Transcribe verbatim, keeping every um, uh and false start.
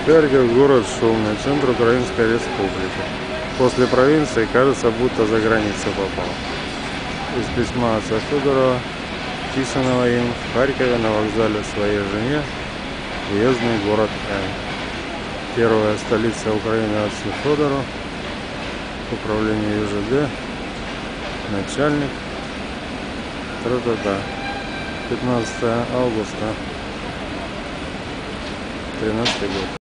Харьков — город шумный, центр Украинской Республики. После провинции кажется, будто за границу попал. Из письма отца Федорова, писанного им в Харькове на вокзале своей жене, уездный город Н. Первая столица Украины отцу Федору, управление Ю Ж Д, начальник, тра-та-та, пятнадцатое августа тринадцатый год.